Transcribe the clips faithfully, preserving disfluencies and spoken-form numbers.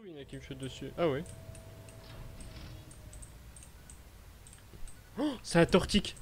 oui, il y en a qui me chutent dessus. Ah ouais. Oh, c'est un tortique.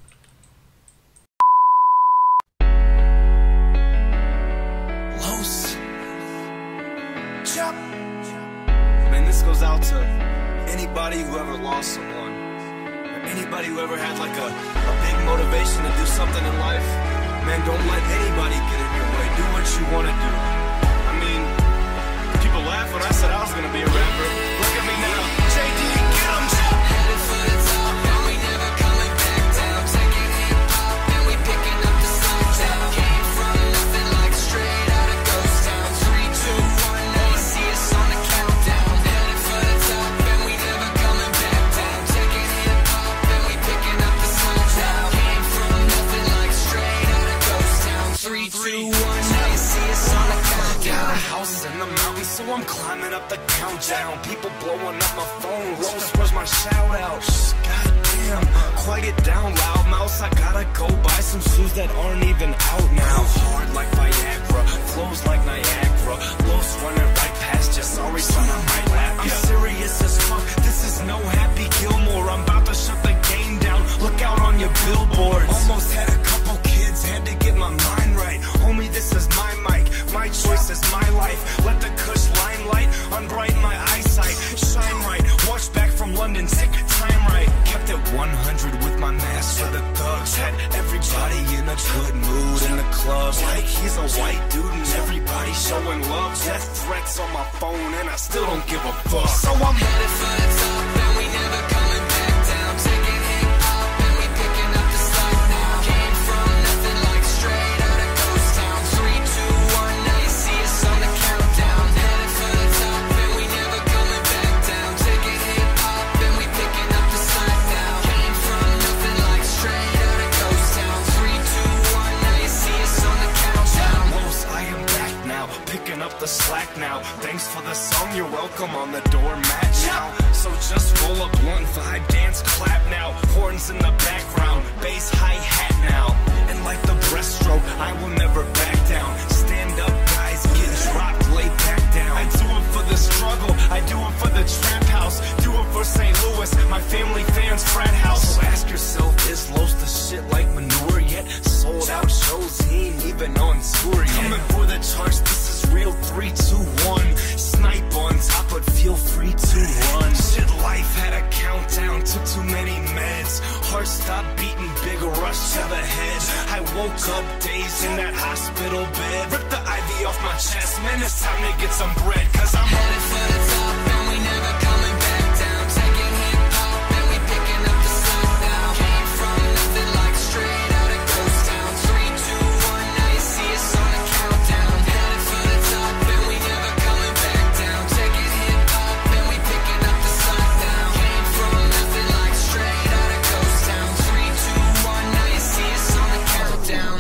Man, this goes out to anybody who ever lost someone, or anybody who ever had like a, a big motivation to do something in life. Man, don't let anybody get in your way. Do what you want to do. I mean, people laugh when I said I was gonna be a rapper. Look at me now. J D, get 'em. Headed for the top, and we never coming back down. Taking hip-hop, and we picking up the slack down. Came from nothing like straight out of ghost town. Three, two, one, now you see us on the countdown. Headed for the top, and we never coming back down. Taking hip-hop, and we picking up the slack down. Came from nothing like straight out of ghost town. Three, two, one, now you see us on the countdown. Got a house in the mountains, so I'm climbing up the countdown. People blowing up my phone. Rose, where's my shout out? Goddamn, quiet it down, loud mouse. I gotta go buy some shoes that aren't even out now. Hard like Viagra, flows like Niagara. Los running right past you. Sorry, son, I might laugh. I'm serious as fuck. This is no Happy Gilmore. I'm about to shut the game down. Look out on your billboards. Almost had a couple kids, had to get my mind right. Homie, this is my mic. My choice is my life. Let the Kush limelight unbrighten my eyesight. Shine right. Watch back from London, sick time right. Kept it one hundred with my mask for the thugs. Had everybody in a good mood in the club. Like he's a white dude and everybody showing love. Death threats on my phone and I still don't give a fuck. So I'm Headed for the top, and we never coming back down. Taking hip-hop, and we picking up the slack now. Came from nothing like straight out of ghost town. Three, two, one, now you see us on the countdown. Headed for the top, and we never coming back down. Taking hip-hop, and we picking up the slack now. Came from nothing like straight out of ghost town. Three, two, one, now you see us on the countdown. Los, I am back now, picking up the slack now. Thanks for the song, you're welcome on the doormat now. So just roll a blunt, vibe, dance, clap now. Horns in the background, bass, hi-hat now. And like the breaststroke, I will never back down. Stand up, guys, get dropped, lay back down. I do it for the struggle, I do it for the trap house. Do it for Saint Louis, my family fans, frat house. So ask yourself, is Los the shit like manure yet? Sold out shows, he ain't even on tour yet. Coming for the charts, this is real. Three, two, one. Snipe on top, but feel free to run. Shit, life had a countdown, took too many meds. Heart stopped beating, big rush to the head. I woke up dazed in that hospital bed. Ripped the I V off my chest, man, it's time to get some bread. Cause I'm Headed for the top, and we never coming back down. Taking hip-hop, and we picking up the slack now. Came from nothing like straight out of ghost town. Three, two, one, now you see us on the countdown. Headed for the top, and we never coming back down. Taking hip-hop, and we picking up the slack now. Came from nothing like straight out of ghost town. Three, two, one, now you see us on the countdown.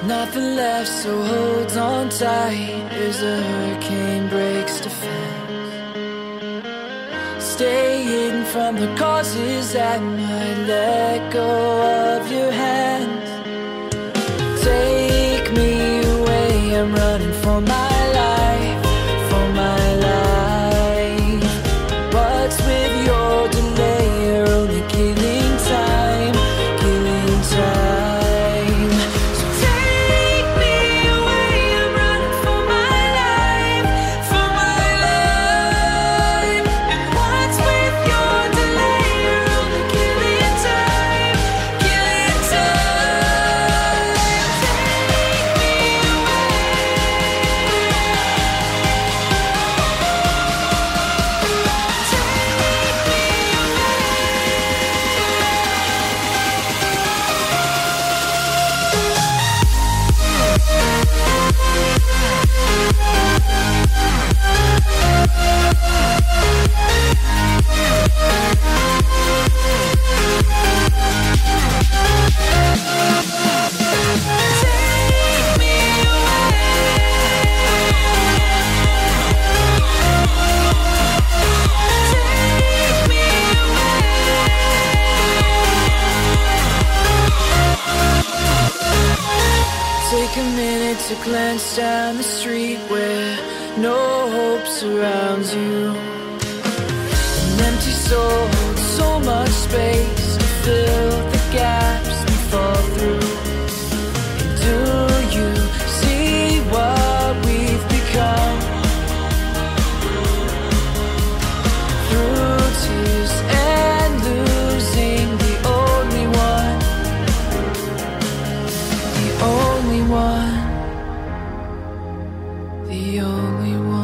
Nothing left, so hold on tight as the hurricane breaks defense. Stay hidden from the causes that might let go of your hands. Take me away, I'm running for my life, for my life. What's with your delay? You're only killing time, killing time. So take me away, I'm running for my life, for my life. And what's with your delay? You're only killing time, killing time. Take me take a minute to glance down the street where no hope surrounds you. An empty soul holds so much space to fill the gaps we fall through. And do you see what we've become? Through tears and losing the only one, the only one, the only one.